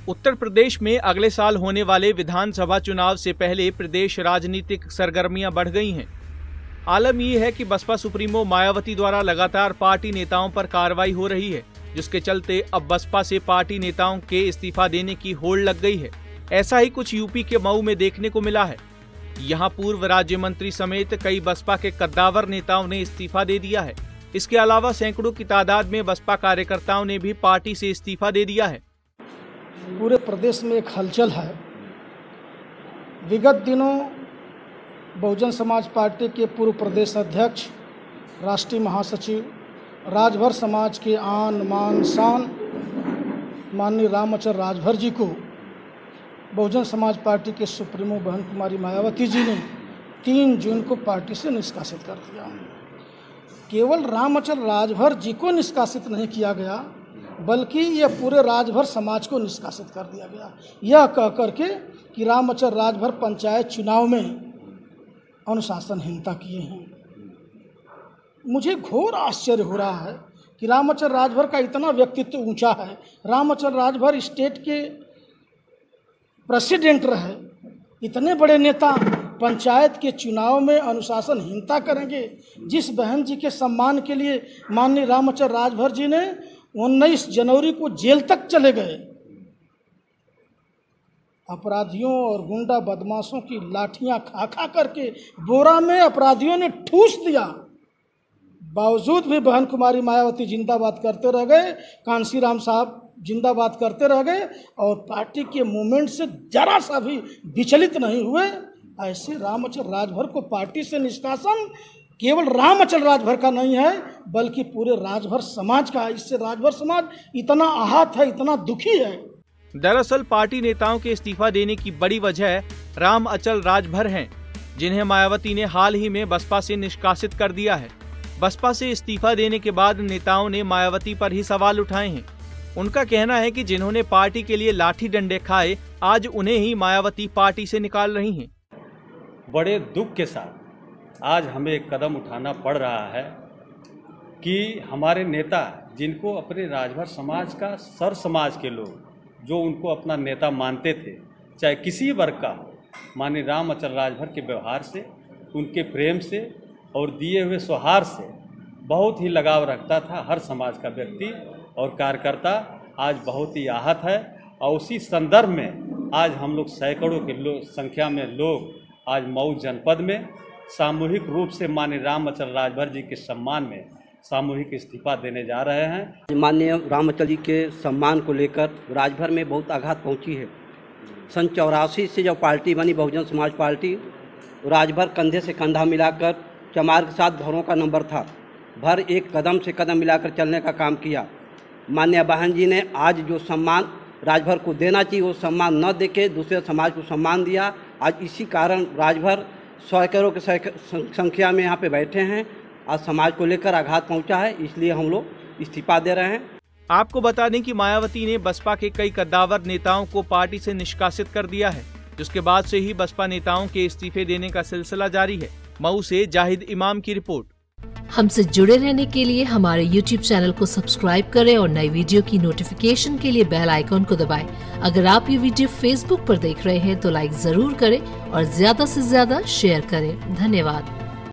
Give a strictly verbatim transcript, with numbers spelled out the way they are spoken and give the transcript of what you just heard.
उत्तर प्रदेश में अगले साल होने वाले विधानसभा चुनाव से पहले प्रदेश राजनीतिक सरगर्मियां बढ़ गई हैं। आलम यह है कि बसपा सुप्रीमो मायावती द्वारा लगातार पार्टी नेताओं पर कार्रवाई हो रही है, जिसके चलते अब बसपा से पार्टी नेताओं के इस्तीफा देने की होड़ लग गई है। ऐसा ही कुछ यूपी के मऊ में देखने को मिला है। यहां पूर्व राज्य मंत्री समेत कई बसपा के कद्दावर नेताओं ने इस्तीफा दे दिया है। इसके अलावा सैकड़ों की तादाद में बसपा कार्यकर्ताओं ने भी पार्टी से इस्तीफा दे दिया है। पूरे प्रदेश में एक हलचल है। विगत दिनों बहुजन समाज पार्टी के पूर्व प्रदेश अध्यक्ष, राष्ट्रीय महासचिव, राजभर समाज के आन मान शान माननीय रामचंद्र राजभर जी को बहुजन समाज पार्टी के सुप्रीमो बहन कुमारी मायावती जी ने तीन जून को पार्टी से निष्कासित कर दिया। केवल रामचंद्र राजभर जी को निष्कासित नहीं किया गया, बल्कि यह पूरे राजभर समाज को निष्कासित कर दिया गया, यह कह करके कि रामचंद्र राजभर पंचायत चुनाव में अनुशासनहीनता किए हैं। मुझे घोर आश्चर्य हो रहा है कि रामचंद्र राजभर का इतना व्यक्तित्व ऊंचा है। रामचंद्र राजभर स्टेट के प्रेसिडेंट रहे, इतने बड़े नेता पंचायत के चुनाव में अनुशासनहीनता करेंगे। जिस बहन जी के सम्मान के लिए माननीय रामचंद्र राजभर जी ने उन्नीस जनवरी को जेल तक चले गए, अपराधियों और गुंडा बदमाशों की लाठियां खा खा करके बोरा में अपराधियों ने ठूस दिया, बावजूद भी बहन कुमारी मायावती जिंदाबाद करते रह गए, कांशीराम साहब जिंदाबाद करते रह गए और पार्टी के मूवमेंट से जरा सा भी विचलित नहीं हुए। ऐसे रामचंद्र राजभर को पार्टी से निष्कासन केवल रामचंद्र राजभर का नहीं है, बल्कि पूरे राजभर समाज का। इससे राजभर समाज इतना आहत है, इतना दुखी है। दरअसल पार्टी नेताओं के इस्तीफा देने की बड़ी वजह राम अचल राजभर हैं, जिन्हें मायावती ने हाल ही में बसपा से निष्कासित कर दिया है। बसपा से इस्तीफा देने के बाद नेताओं ने मायावती पर ही सवाल उठाए हैं। उनका कहना है कि जिन्होंने पार्टी के लिए लाठी डंडे खाए, आज उन्हें ही मायावती पार्टी से निकाल रही हैं। बड़े दुख के साथ आज हमें एक कदम उठाना पड़ रहा है कि हमारे नेता, जिनको अपने राजभर समाज का सर समाज के लोग जो उनको अपना नेता मानते थे, चाहे किसी वर्ग का हो, माननीय रामचंद्र राजभर के व्यवहार से, उनके प्रेम से और दिए हुए सौहार्द से बहुत ही लगाव रखता था हर समाज का व्यक्ति और कार्यकर्ता, आज बहुत ही आहत है। और उसी संदर्भ में आज हम लोग सैकड़ों के लोग संख्या में लोग आज मऊ जनपद में सामूहिक रूप से माननीय रामचंद्र राजभर जी के सम्मान में सामूहिक इस्तीफा देने जा रहे हैं। माननीय रामचंद्र जी के सम्मान को लेकर राजभर में बहुत आघात पहुंची है। सन चौरासी से जब पार्टी बनी बहुजन समाज पार्टी, राजभर कंधे से कंधा मिलाकर चमार के साथ भरों का नंबर था, भर एक कदम से कदम मिलाकर चलने का काम किया। माननीय बहन जी ने आज जो सम्मान राजभर को देना चाहिए वो सम्मान न देके दूसरे समाज को सम्मान दिया। आज इसी कारण राजभर सैकड़ों की संख्या में यहाँ पे बैठे हैं। आज समाज को लेकर आघात पहुंचा है, इसलिए हम लोग इस्तीफा दे रहे हैं। आपको बता दें कि मायावती ने बसपा के कई कद्दावर नेताओं को पार्टी से निष्कासित कर दिया है, जिसके बाद से ही बसपा नेताओं के इस्तीफे देने का सिलसिला जारी है। मऊ से जाहिद इमाम की रिपोर्ट। हमसे जुड़े रहने के लिए हमारे यूट्यूब चैनल को सब्सक्राइब करें और नई वीडियो की नोटिफिकेशन के लिए बेल आइकॉन को दबाएं। अगर आप ये वीडियो फेसबुक पर देख रहे हैं तो लाइक जरूर करें और ज्यादा से ज्यादा शेयर करें। धन्यवाद।